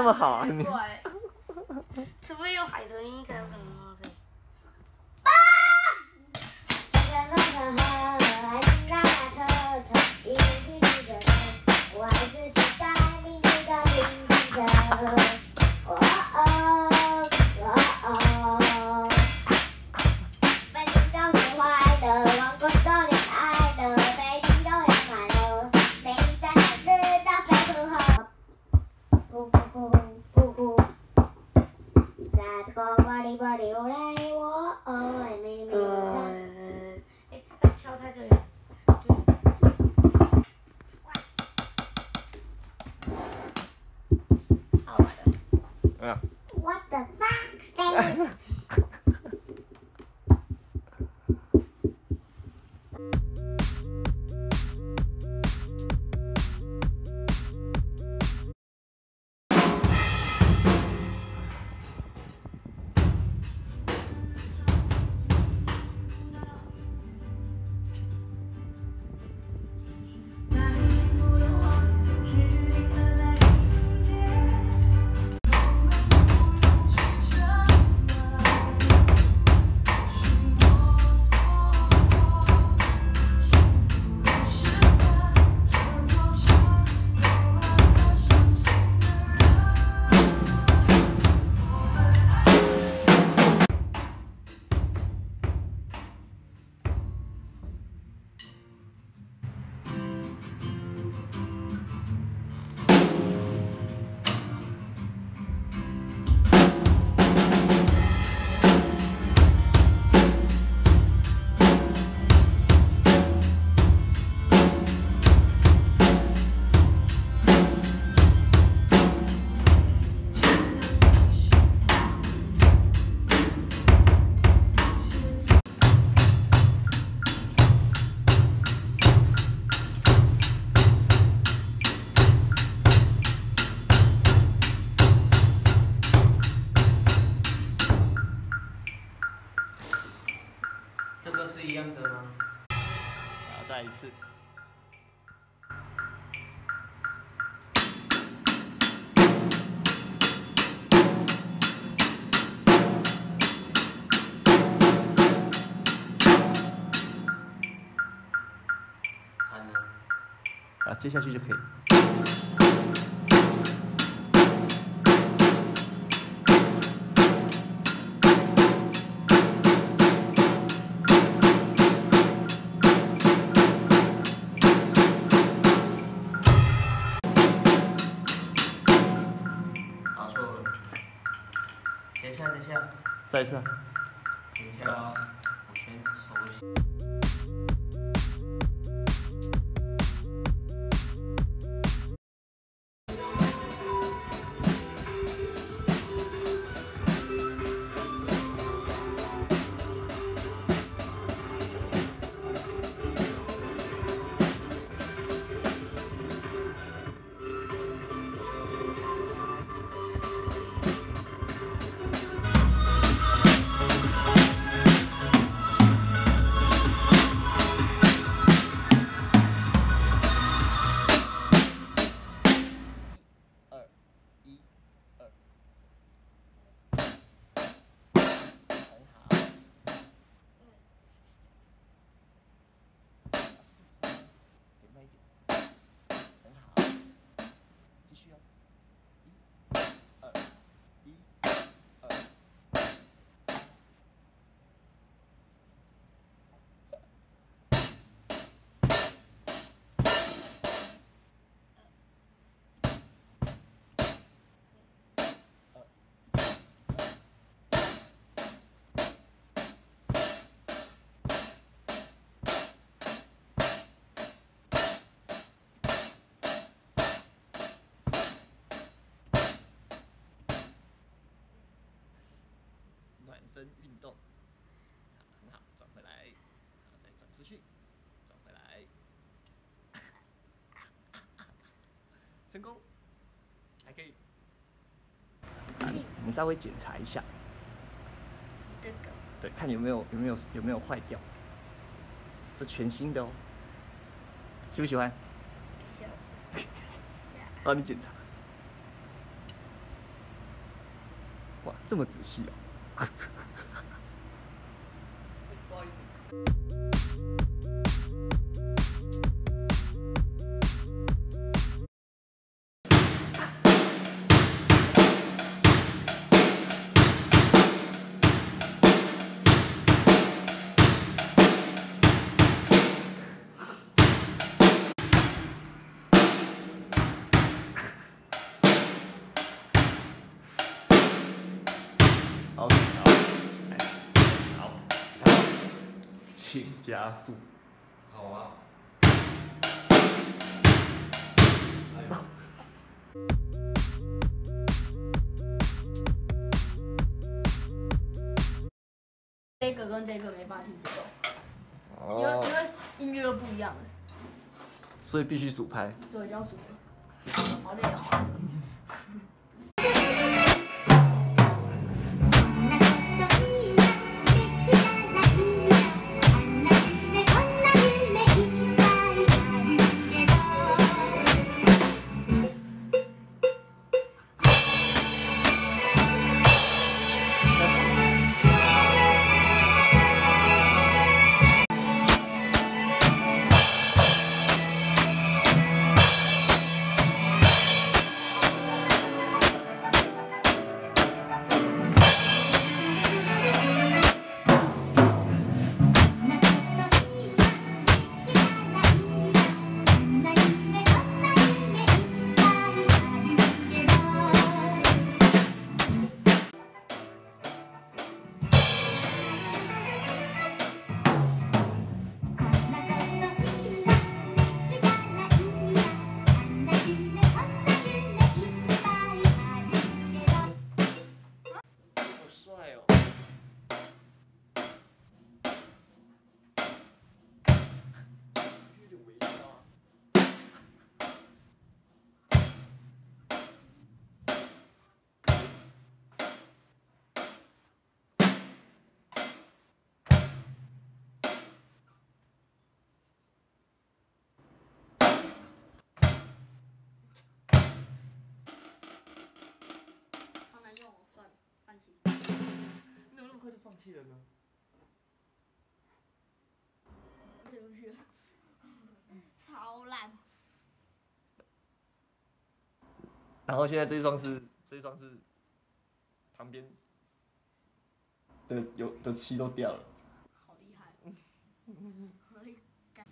么好啊？你除非有海豚音才有可能发生。敲太对了。好玩的。What the fuck, Stay? 这个是一样的吗？ 好，再一次。 惨了。 啊，接下去就可以。 打错了。等一下，等一下。 再一次。 等一下啊，我先收起。 暖身运动，很好，转回来，然后再转出去，转回来，成功，还可以。你稍微检查一下， 这个。 对，看有没有坏掉，这全新的哦，喜不喜欢？ 小。 帮你检查。 这么仔细哦。不好意思。好，请加速。 好啊。 这个跟这个没办法听节奏，因哦， 为音乐都不一样了， 所以必须数拍。 对，这样数了，好累哦。 你怎么那么快就放弃了呢？ 飞出去了，超烂。 然后现在这双是旁边的漆都掉了。 好厉害！可以改。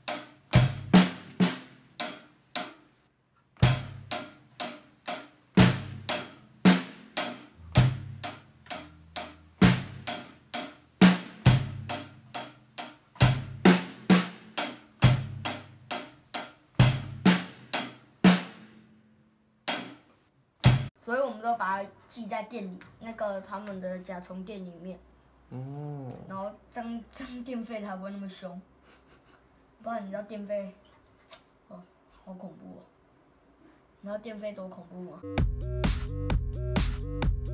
所以我们都把它记在店里，那个他们的甲虫店里面。 哦。 然后这样电费才不会那么凶，不然你知道电费，哦，好恐怖哦！你知道电费多恐怖吗？